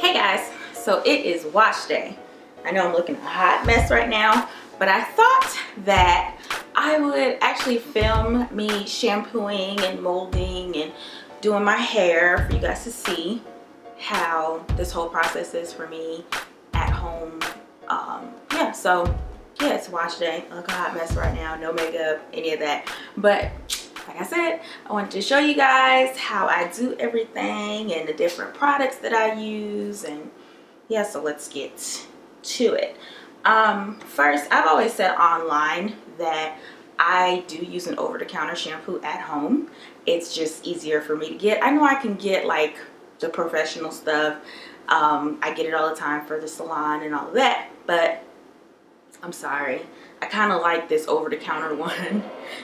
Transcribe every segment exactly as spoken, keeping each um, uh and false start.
Hey guys, so it is wash day. I know I'm looking a hot mess right now, but I thought that I would actually film me shampooing and molding and doing my hair for you guys to see how this whole process is for me at home. Um, yeah, so yeah, it's wash day. I look a hot mess right now, no makeup, any of that. But like I said, I wanted to show you guys how I do everything and the different products that I use, and yeah, so let's get to it. Um, first, I've always said online that I do use an over-the-counter shampoo at home. It's just easier for me to get. I know I can get like the professional stuff. Um, I get it all the time for the salon and all of that, but I'm sorry, I kind of like this over-the-counter one.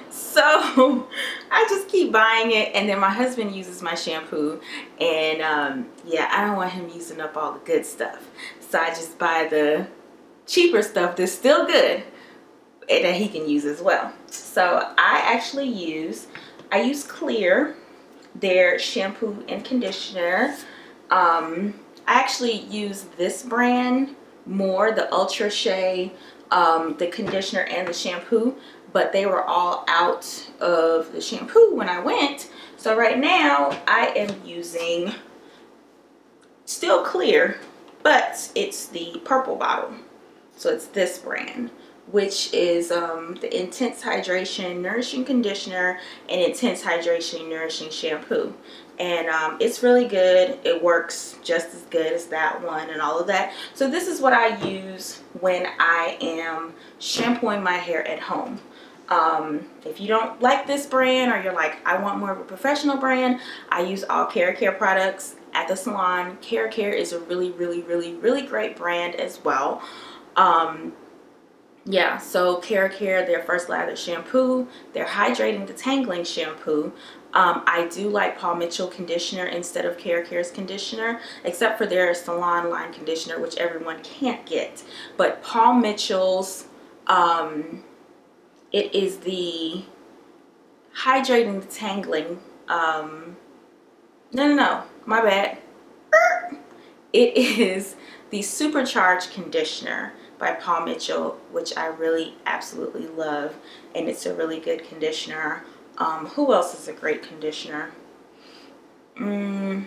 So I just keep buying it, and then my husband uses my shampoo, and um, yeah, I don't want him using up all the good stuff. So I just buy the cheaper stuff that's still good and that he can use as well. So I actually use, I use Clear, their shampoo and conditioner. Um, I actually use this brand more, the Ultra Shea, um, the conditioner and the shampoo, but they were all out of the shampoo when I went. So right now I am using still Clear, but it's the purple bottle. So it's this brand, which is um, the Intense Hydration Nourishing Conditioner and Intense Hydration Nourishing Shampoo. And um, it's really good. It works just as good as that one and all of that. So this is what I use when I am shampooing my hair at home. Um, if you don't like this brand, or you're like, I want more of a professional brand, I use all Care Care products at the salon. Care Care is a really, really, really, really great brand as well. Um, yeah, so Care Care, their First Lather shampoo, their Hydrating Detangling shampoo. Um, I do like Paul Mitchell conditioner instead of Care Care's conditioner, except for their salon line conditioner, which everyone can't get. But Paul Mitchell's, um, it is the Hydrating Detangling, um, no, no, no, my bad. It is the Supercharged Conditioner by Paul Mitchell, which I really absolutely love, and it's a really good conditioner. Um, who else is a great conditioner? Mm,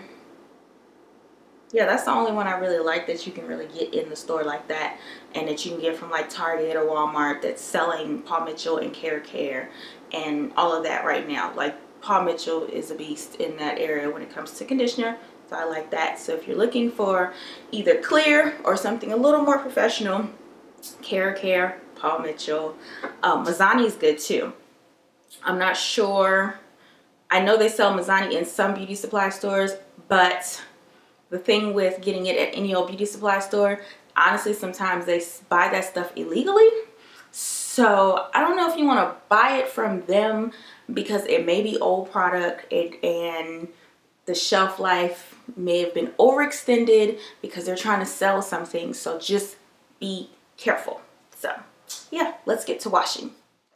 yeah, that's the only one I really like that you can really get in the store like that, and that you can get from like Target or Walmart, that's selling Paul Mitchell and Care Care and all of that right now. Like, Paul Mitchell is a beast in that area when it comes to conditioner. So I like that. So if you're looking for either Clear or something a little more professional, Care Care, Paul Mitchell. Um, Mazzani is good too. I'm not sure. I know they sell Mazzani in some beauty supply stores, but the thing with getting it at any old beauty supply store, honestly, sometimes they buy that stuff illegally. So I don't know if you want to buy it from them, because it may be old product, and, and the shelf life may have been overextended because they're trying to sell something. So just be careful. So yeah, let's get to washing.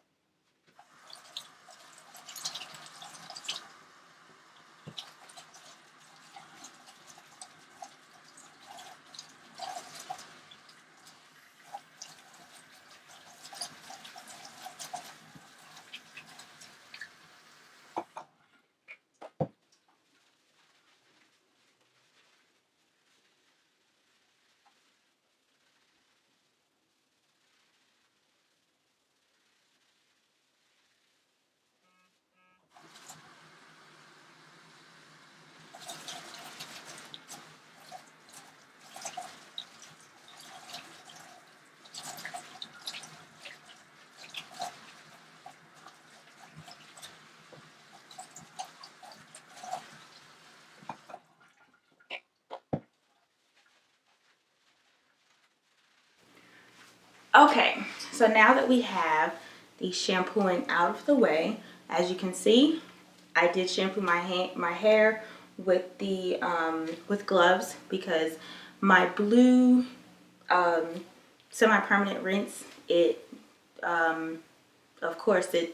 Okay, so now that we have the shampooing out of the way, as you can see, I did shampoo my hand, my hair with the um, with gloves, because my blue um, semi-permanent rinse, it um, of course it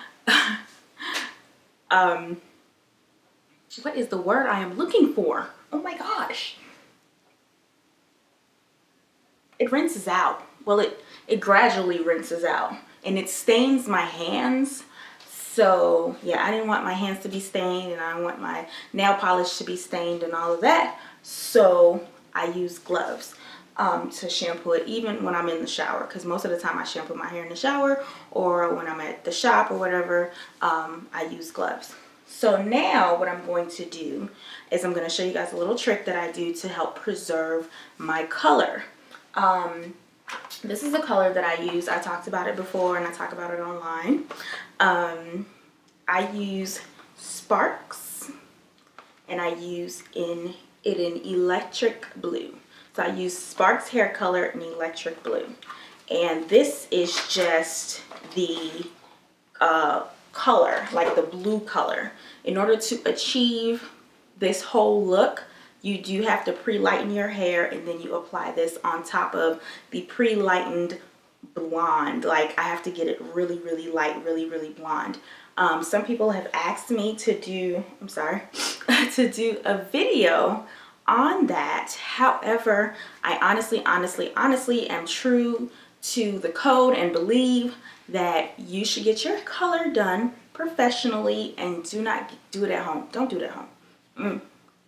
um, what is the word I am looking for? oh my gosh. It rinses out. Well, it, it gradually rinses out. And it stains my hands. So, yeah, I didn't want my hands to be stained. And I don't want my nail polish to be stained and all of that. So, I use gloves um, to shampoo it, even when I'm in the shower. Because most of the time I shampoo my hair in the shower. Or when I'm at the shop or whatever, um, I use gloves. So now what I'm going to do is I'm going to show you guys a little trick that I do to help preserve my color. Um, this is the color that I use. I talked about it before and I talk about it online. Um, I use Sparks and I use in it in electric blue. So I use Sparks hair color in electric blue. And this is just the uh, color, like the blue color. In order to achieve this whole look, you do have to pre-lighten your hair and then you apply this on top of the pre-lightened blonde. Like I have to get it really, really light, really, really blonde. Um, some people have asked me to do, I'm sorry, to do a video on that. However, I honestly, honestly, honestly am true to the code and believe that you should get your color done professionally and do not do it at home. Don't do it at home. Mm.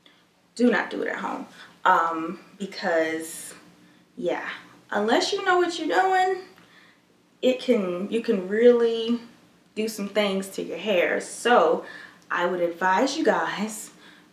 Do not do it at home. Um, because, yeah, unless you know what you're doing, it can, you can really do some things to your hair. So I would advise you guys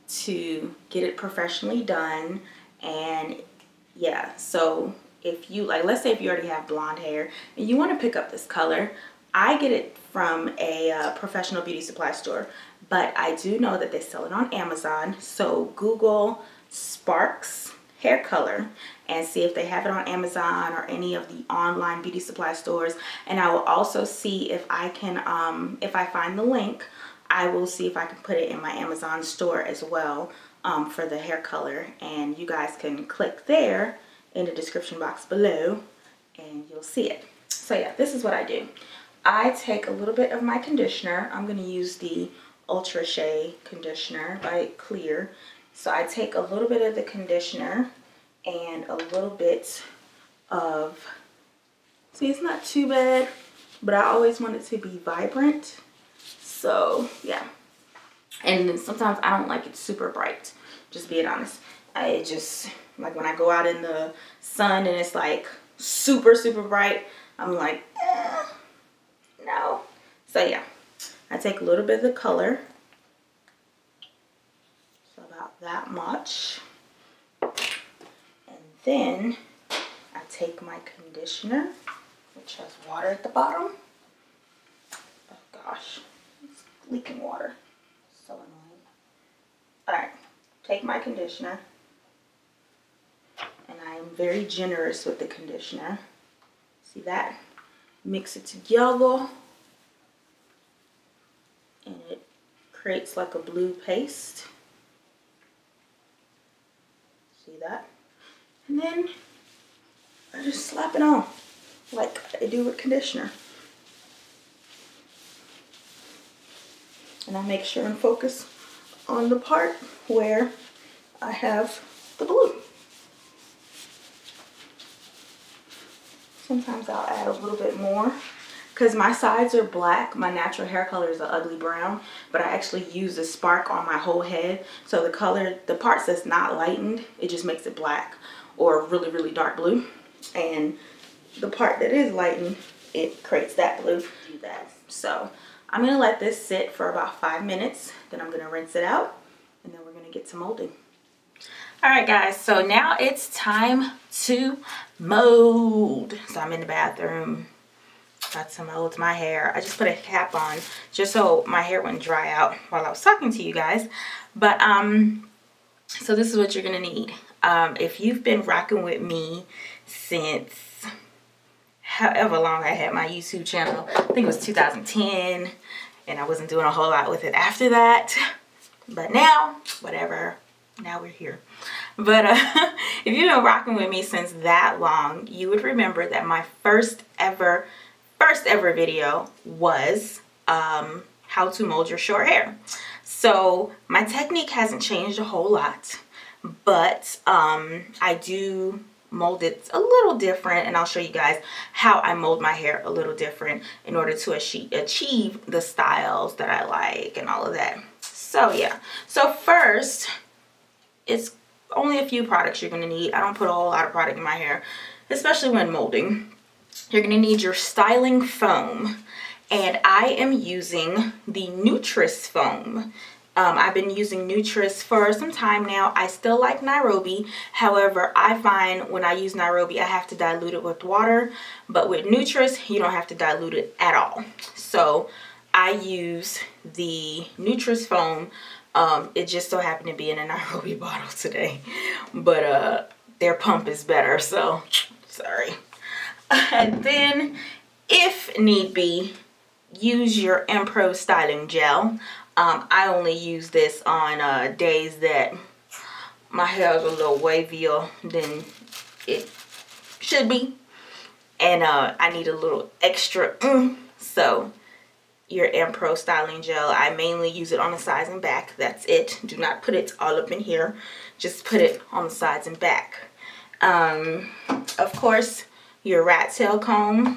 to get it professionally done. And yeah, so if you like, let's say if you already have blonde hair and you want to pick up this color, I get it from a uh, professional beauty supply store, but I do know that they sell it on Amazon. So Google Sparks hair color and see if they have it on Amazon or any of the online beauty supply stores. And I will also see if I can, um, if I find the link, I will see if I can put it in my Amazon store as well um, for the hair color. And you guys can click there in the description box below and you'll see it. So yeah, this is what I do. I take a little bit of my conditioner. I'm going to use the Ultra Shea conditioner by Clear. So I take a little bit of the conditioner and a little bit of, see, it's not too bad, but I always want it to be vibrant. So yeah, and then sometimes I don't like it super bright, just being honest. I just, like when I go out in the sun and it's like super, super bright, I'm like, eh, no. So yeah, I take a little bit of the color. So about that much. And then I take my conditioner, which has water at the bottom. Oh gosh, it's leaking water. So annoying. Alright, take my conditioner. And I am very generous with the conditioner. See that? Mix it together. And it creates like a blue paste. See that? And then I just slap it on like I do with conditioner. And I make sure and focus on the part where I have the blue. Sometimes I'll add a little bit more because my sides are black. My natural hair color is an ugly brown, but I actually use a spark on my whole head. So the color, the parts that's not lightened, it just makes it black or really, really dark blue. And the part that is lightened, it creates that blue. Do that. So I'm going to let this sit for about five minutes. Then I'm going to rinse it out and then we're going to get to molding. Alright guys, so now it's time to mold. So I'm in the bathroom, got to mold my hair. I just put a cap on just so my hair wouldn't dry out while I was talking to you guys. But, um, so this is what you're going to need. Um, if you've been rocking with me since however long I had my YouTube channel, I think it was two thousand ten, and I wasn't doing a whole lot with it after that. But now, whatever. Now we're here. But uh, if you've been rocking with me since that long, you would remember that my first ever, first ever video was um, how to mold your short hair. So my technique hasn't changed a whole lot, but um, I do mold it a little different, and I'll show you guys how I mold my hair a little different in order to achieve the styles that I like and all of that. So yeah, so first, it's only a few products you're going to need. I don't put a whole lot of product in my hair, especially when molding. You're going to need your styling foam, and I am using the Nutress foam. Um, I've been using Nutress for some time now. I still like Nairobi. However, I find when I use Nairobi, I have to dilute it with water. But with Nutress, you don't have to dilute it at all. So I use the Nutress foam. Um, it just so happened to be in a Nairobi bottle today. But uh, their pump is better, so sorry. And then, if need be, use your Ampro Styling Gel. Um, I only use this on uh, days that my hair is a little wavier than it should be. And uh, I need a little extra mm, so your Ampro Styling Gel, I mainly use it on the sides and back. That's it. Do not put it all up in here. Just put it on the sides and back. Um, of course, your rat tail comb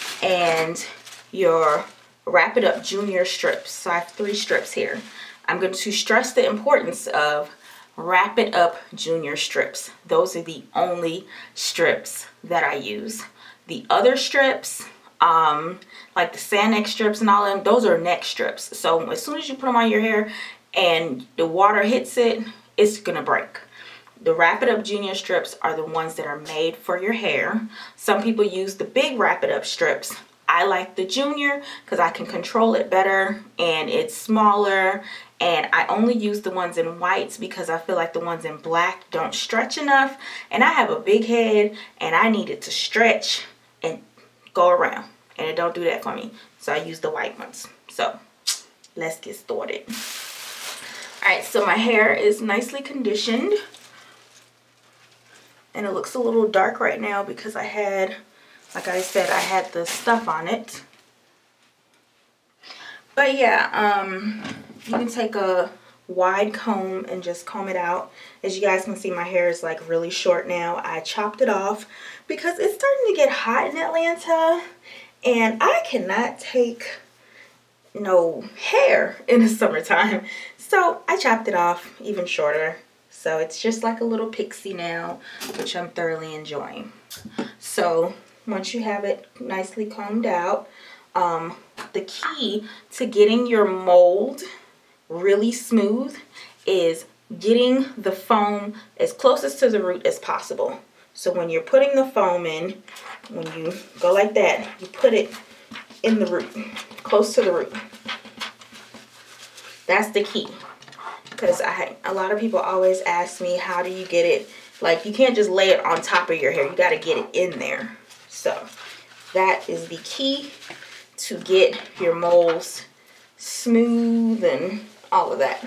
and your Wrap It Up Junior Strips. So I have three strips here. I'm going to stress the importance of Wrap It Up Junior Strips. Those are the only strips that I use. The other strips, um, like the sand neck strips and all of them, those are neck strips. So as soon as you put them on your hair and the water hits it, it's going to break. The Wrap It Up Junior Strips are the ones that are made for your hair. Some people use the big Wrap It Up strips. I like the junior because I can control it better and it's smaller, and I only use the ones in whites because I feel like the ones in black don't stretch enough, and I have a big head and I need it to stretch and go around, and it don't do that for me, so I use the white ones. So let's get started. Alright, so my hair is nicely conditioned and it looks a little dark right now because I had, like I said, I had the stuff on it. But yeah, um, you can take a wide comb and just comb it out. As you guys can see, my hair is like really short now. I chopped it off because it's starting to get hot in Atlanta, and I cannot take no hair in the summertime. So I chopped it off even shorter. So it's just like a little pixie now, which I'm thoroughly enjoying. So once you have it nicely combed out, um, the key to getting your mold really smooth is getting the foam as closest to the root as possible. So when you're putting the foam in, when you go like that, you put it in the root, close to the root. That's the key. Because I, a lot of people always ask me, how do you get it? Like, you can't just lay it on top of your hair. You got to get it in there. So that is the key to get your molds smooth and all of that.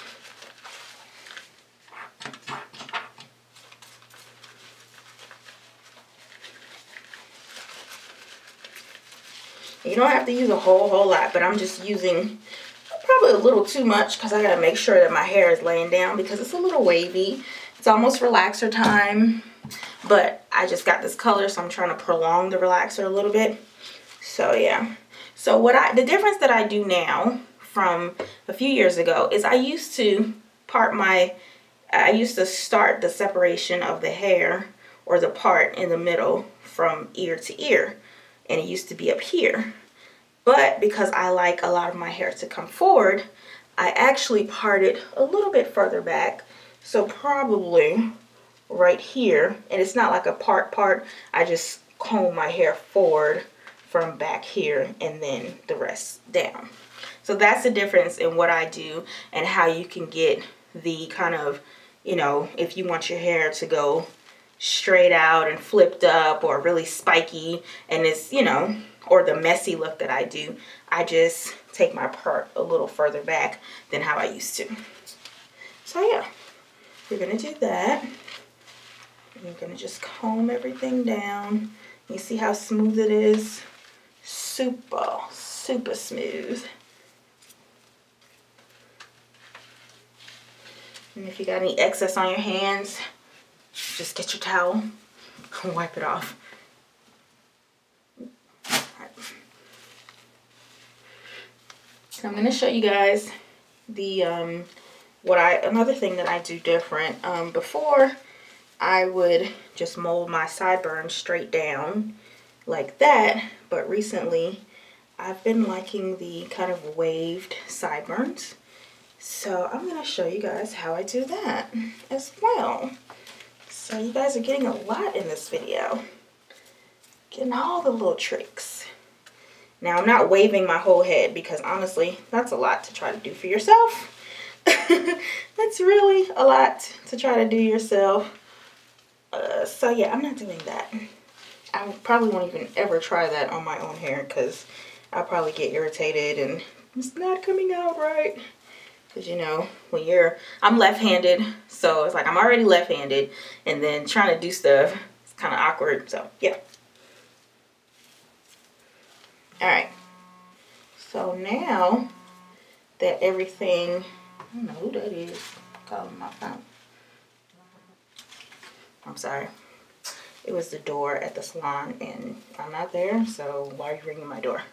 You don't have to use a whole whole lot, but I'm just using probably a little too much because I gotta make sure that my hair is laying down because it's a little wavy. It's almost relaxer time, but I just got this color, so I'm trying to prolong the relaxer a little bit. So yeah, so what I the difference that I do now from a few years ago is I used to part my I used to start the separation of the hair, or the part in the middle, from ear to ear, and it used to be up here. But because I like a lot of my hair to come forward, I actually part it a little bit further back. So probably right here. And it's not like a part part. I just comb my hair forward from back here and then the rest down. So that's the difference in what I do and how you can get the kind of, you know, if you want your hair to go straight out and flipped up or really spiky and it's, you know, or the messy look that I do, I just take my part a little further back than how I used to. So yeah, we're gonna do that. You're gonna just comb everything down. You see how smooth it is? Super, super smooth. And if you got any excess on your hands, just get your towel and wipe it off. Right. So I'm going to show you guys the um, what I another thing that I do different. Um, before, I would just mold my sideburns straight down like that, but recently I've been liking the kind of waved sideburns. So I'm going to show you guys how I do that as well. So you guys are getting a lot in this video. Getting all the little tricks. Now I'm not waving my whole head because honestly, that's a lot to try to do for yourself. That's really a lot to try to do yourself. Uh, so yeah, I'm not doing that. I probably won't even ever try that on my own hair because I'll probably get irritated and it's not coming out right. Because, you know, when you're, I'm left-handed, so it's like I'm already left-handed, and then trying to do stuff, it's kind of awkward, so, yeah. Alright. So now that everything, I don't know who that is, calling my phone. I'm sorry. It was the door at the salon, and I'm not there, so why are you ringing my door?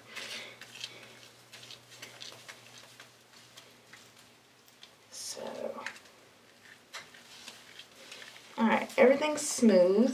Alright, everything's smooth.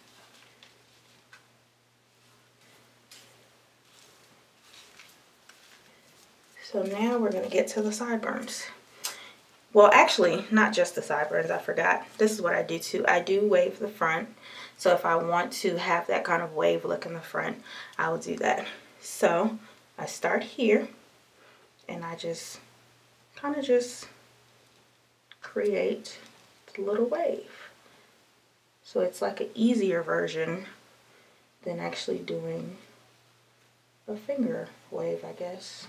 So now we're going to get to the sideburns. Well, actually, not just the sideburns, I forgot. This is what I do too. I do wave the front. So if I want to have that kind of wave look in the front, I will do that. So I start here and I just kind of just create a little wave. So it's like an easier version than actually doing a finger wave, I guess.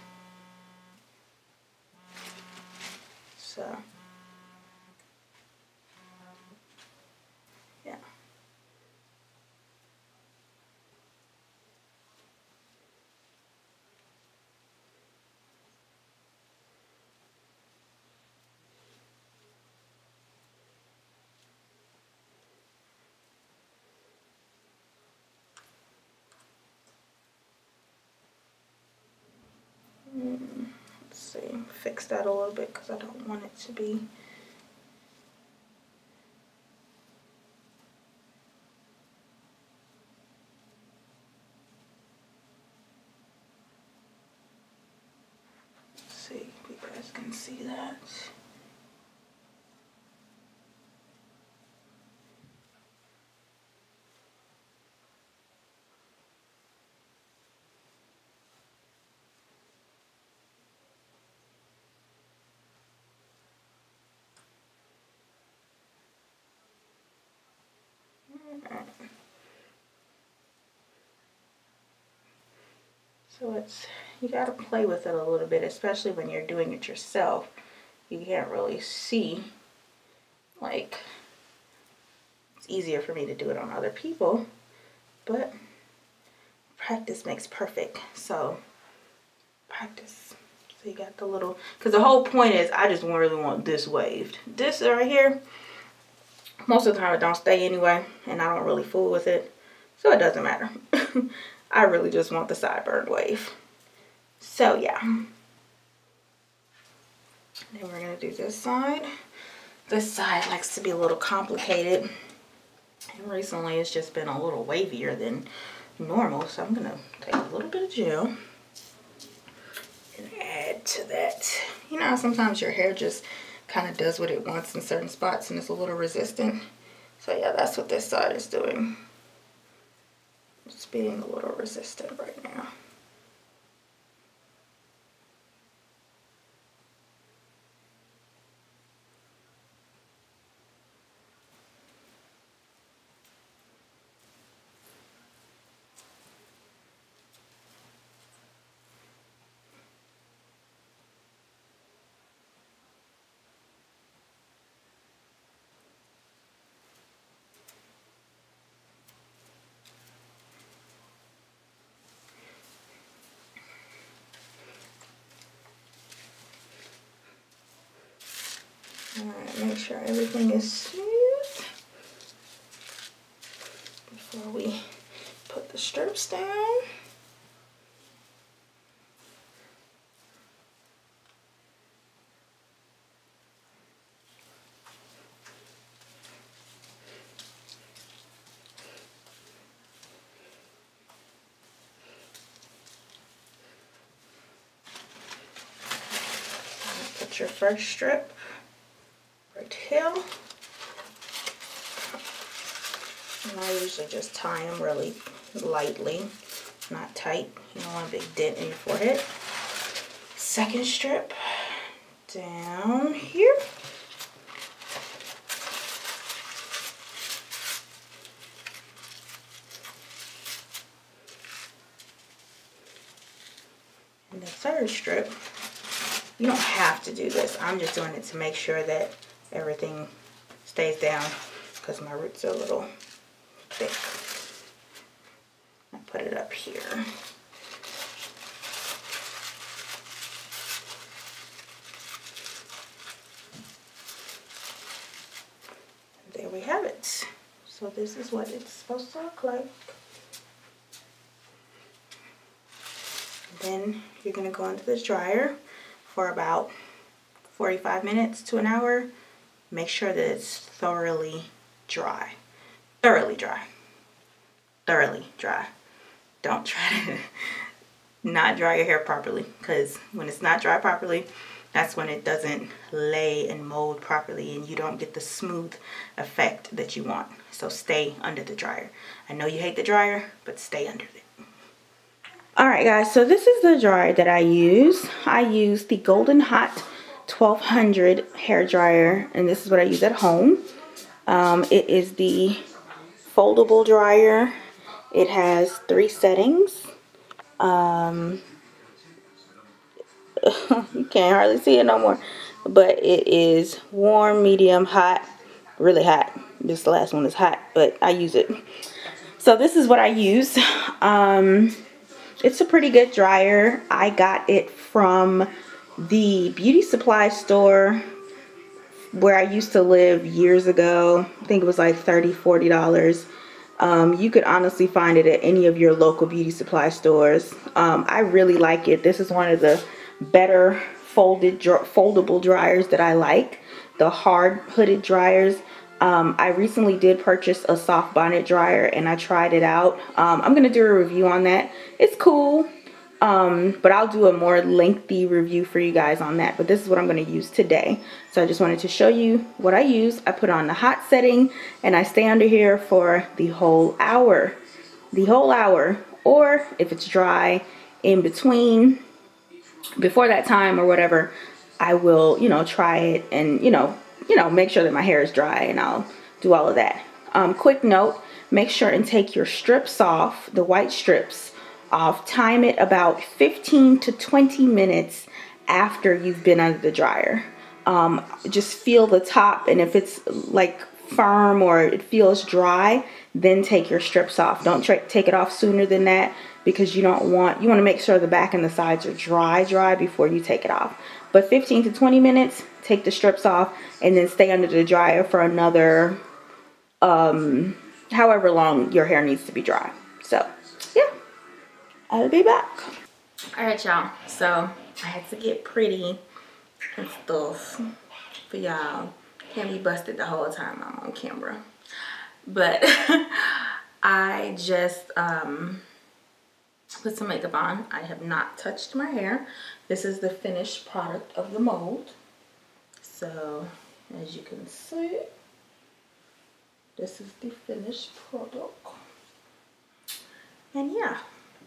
So, yeah. Mm, let's see, fix that a little bit because I don't want it to be see if you guys can see that. So it's, you gotta play with it a little bit, especially when you're doing it yourself. You can't really see, like, it's easier for me to do it on other people, but practice makes perfect. So practice. So you got the little, because the whole point is I just really want this waved. This right here, most of the time it don't stay anyway, and I don't really fool with it, so it doesn't matter. I really just want the sideburn wave. So yeah. Then we're gonna do this side. This side likes to be a little complicated, and recently it's just been a little wavier than normal, so I'm gonna take a little bit of gel and add to that. You know how sometimes your hair just kind of does what it wants in certain spots and it's a little resistant? So yeah, that's what this side is doing. It's being a little resistant right now. Alright, make sure everything is smooth before we put the strips down. Put your first strip right here. And I usually just tie them really lightly, not tight. You don't want a big dent in your forehead. Second strip down here. And the third strip, you don't have to do this. I'm just doing it to make sure that everything stays down because my roots are a little thick. I put it up here. There we have it. So this is what it's supposed to look like. Then you're going to go into this dryer for about forty-five minutes to an hour. Make sure that it's thoroughly dry. Thoroughly dry. Thoroughly dry. Don't try to not dry your hair properly, because when it's not dry properly, that's when it doesn't lay and mold properly and you don't get the smooth effect that you want. So stay under the dryer. I know you hate the dryer, but stay under it. Alright guys, so this is the dryer that I use. I use the Golden Hot twelve hundred hair dryer, and this is what I use at home. Um, it is the foldable dryer. It has three settings. Um, you can't hardly see it no more, but it is warm, medium, hot, really hot. This last one is hot, but I use it. So this is what I use. Um, it's a pretty good dryer. I got it from the beauty supply store where I used to live years ago. I think it was like thirty, forty dollars. Um, you could honestly find it at any of your local beauty supply stores. Um, I really like it. This is one of the better folded foldable dryers that I like. The hard hooded dryers. Um, I recently did purchase a soft bonnet dryer and I tried it out. Um, I'm going to do a review on that. It's cool. Um, but I'll do a more lengthy review for you guys on that. But this is what I'm going to use today. So I just wanted to show you what I use. I put on the hot setting and I stay under here for the whole hour. The whole hour. Or if it's dry in between, before that time or whatever, I will, you know, try it and, you know, you know, make sure that my hair is dry, and I'll do all of that. Um, quick note, make sure and take your strips off, the white strips off. Time it about fifteen to twenty minutes after you've been under the dryer. Um, just feel the top, and if it's like firm or it feels dry, then take your strips off. Don't take it off sooner than that, because you don't want, you want to make sure the back and the sides are dry, dry before you take it off. But fifteen to twenty minutes, take the strips off, and then stay under the dryer for another, um, however long your hair needs to be dry. So, yeah, I'll be back. Alright, y'all. So, I had to get pretty and stuff for y'all. Can't be busted the whole time I'm on camera. But, I just, um... put some makeup on. I have not touched my hair. This is the finished product of the mold. So, as you can see, this is the finished product. And yeah.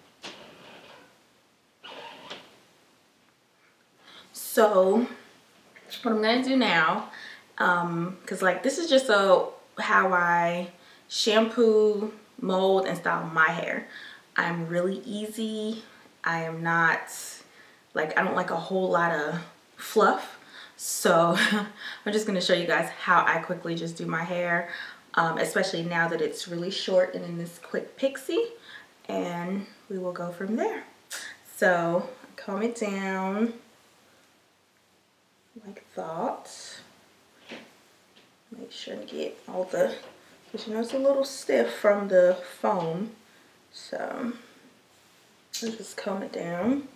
So, what I'm going to do now, um, because like this is just a, how I shampoo, mold, and style my hair. I'm really easy. I am not, like, I don't like a whole lot of fluff. So I'm just going to show you guys how I quickly just do my hair, um, especially now that it's really short and in this quick pixie. And we will go from there. So comb it down like that. Make sure and get all the, because you know it's a little stiff from the foam. So I'll just comb it down.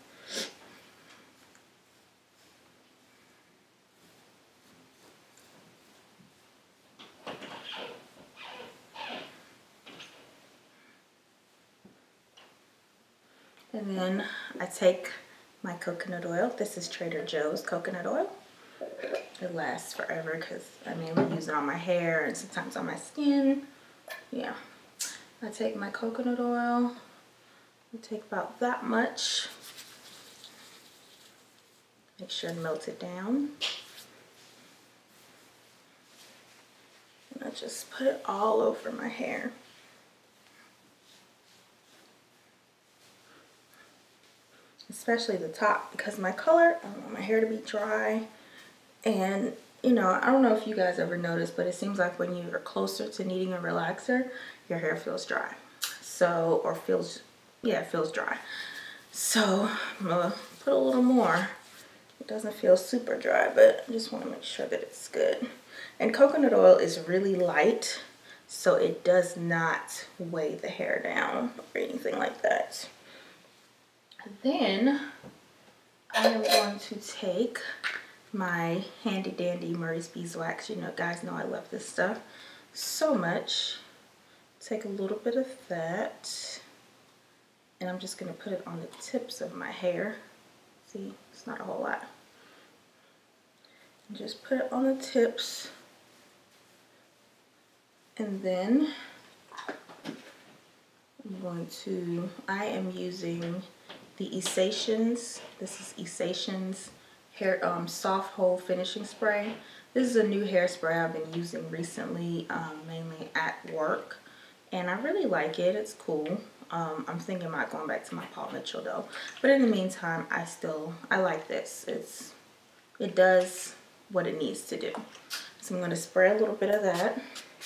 And then I take my coconut oil. This is Trader Joe's coconut oil. It lasts forever because, I mean, we use it on my hair and sometimes on my skin. Yeah. I take my coconut oil. I take about that much. Make sure to melt it down. And I just put it all over my hair. Especially the top, because my color, I don't want my hair to be dry. And, you know, I don't know if you guys ever noticed, but it seems like when you are closer to needing a relaxer, your hair feels dry. So, or feels, yeah, it feels dry. So, I'm gonna put a little more. It doesn't feel super dry, but I just want to make sure that it's good. And coconut oil is really light, so it does not weigh the hair down or anything like that. Then I am going to take my handy dandy Murray's Beeswax. You know, guys know I love this stuff so much. Take a little bit of that, and I'm just going to put it on the tips of my hair. See, it's not a whole lot. Just put it on the tips, and then I'm going to, I am using the Essations. This is Essations hair um, soft hold finishing spray. This is a new hairspray I've been using recently, um, mainly at work, and I really like it. It's cool. Um, I'm thinking about going back to my Paul Mitchell though, but in the meantime, I still I like this. It's it does what it needs to do. So I'm going to spray a little bit of that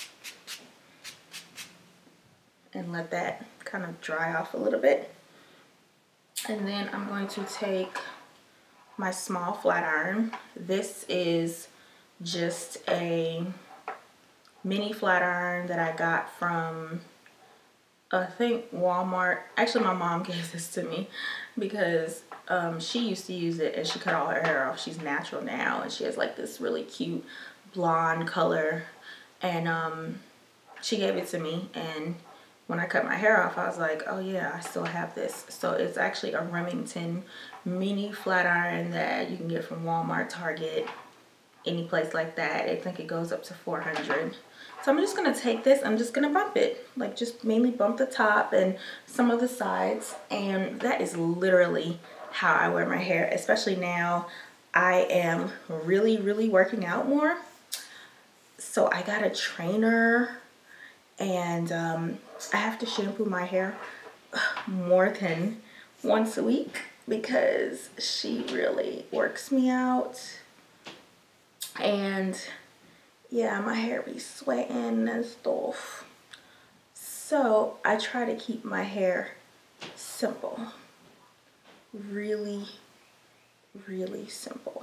and let that kind of dry off a little bit. And then I'm going to take my small flat iron. This is just a mini flat iron that I got from, I think, Walmart. Actually, my mom gave this to me because um, she used to use it and she cut all her hair off. She's natural now and she has like this really cute blonde color, and um, she gave it to me, and when I cut my hair off, I was like, oh yeah, I still have this. So it's actually a Remington mini flat iron that you can get from Walmart, Target, any place like that. I think it goes up to four hundred. So I'm just gonna take this, I'm just gonna bump it. Like just mainly bump the top and some of the sides. And that is literally how I wear my hair, especially now. I am really, really working out more. So I got a trainer, and um, I have to shampoo my hair more than once a week because she really works me out. And yeah, my hair be sweating and stuff. So I try to keep my hair simple. Really, really simple.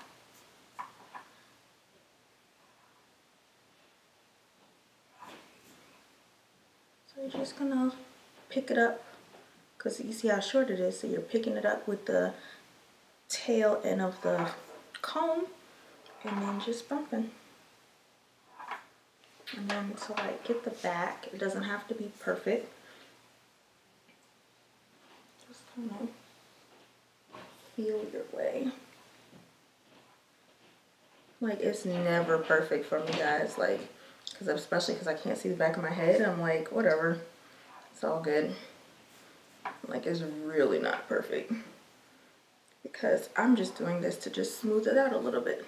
So you're just gonna pick it up, because you see how short it is, so you're picking it up with the tail end of the comb and then just bumping. And then to like get the back, it doesn't have to be perfect. Just kind of feel your way. Like, it's never perfect for me, guys. Like, because especially because I can't see the back of my head, I'm like, whatever, it's all good. Like, it's really not perfect because I'm just doing this to just smooth it out a little bit.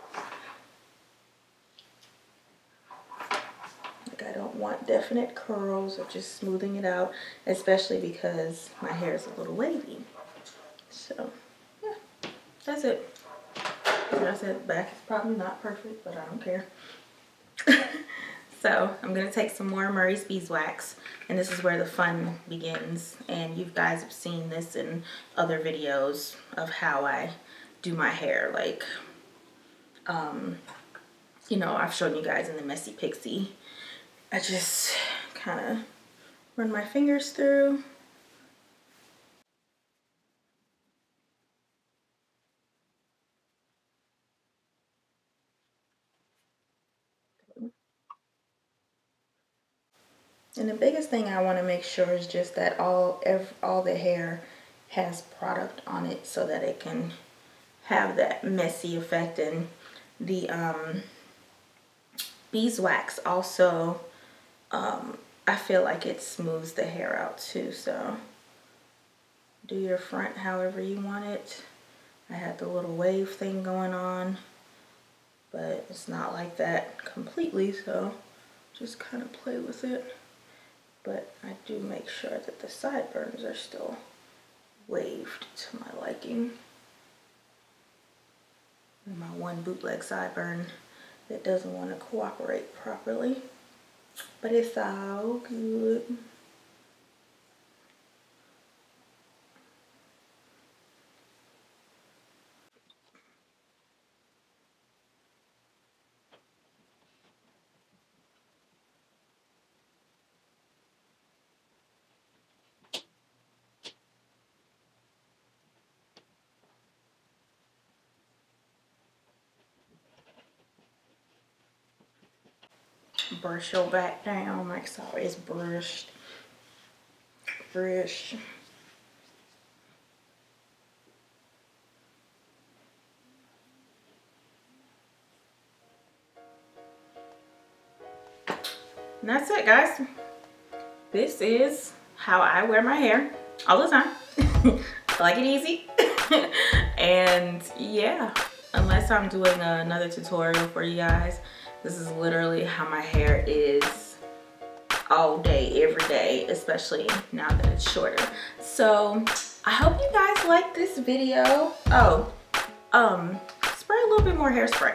Like, I don't want definite curls or just smoothing it out, especially because my hair is a little wavy. So yeah, that's it. Like I said, back is probably not perfect, but I don't care. So I'm gonna take some more Murray's Beeswax, and this is where the fun begins. And you guys have seen this in other videos of how I do my hair. Like, um, you know, I've shown you guys in the Messy Pixie. I just kind of run my fingers through. And the biggest thing I want to make sure is just that all every, all the hair has product on it so that it can have that messy effect. And the um, beeswax also, um, I feel like it smooths the hair out too. So do your front however you want it. I had the little wave thing going on, but it's not like that completely, so just kind of play with it. But I do make sure that the sideburns are still waved to my liking. And my one bootleg sideburn that doesn't want to cooperate properly. But it's all good. Brush your back down like so it's brushed. Brush. And that's it, guys. This is how I wear my hair all the time. I like it easy. And yeah, unless I'm doing another tutorial for you guys, this is literally how my hair is all day, every day, especially now that it's shorter. So I hope you guys like this video. Oh, um, spray a little bit more hairspray.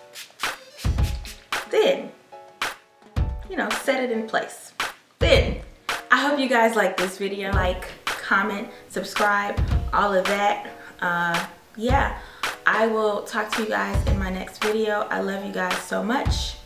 Then, you know, set it in place. Then, I hope you guys like this video. Like, comment, subscribe, all of that. Uh, yeah. I will talk to you guys in my next video. I love you guys so much.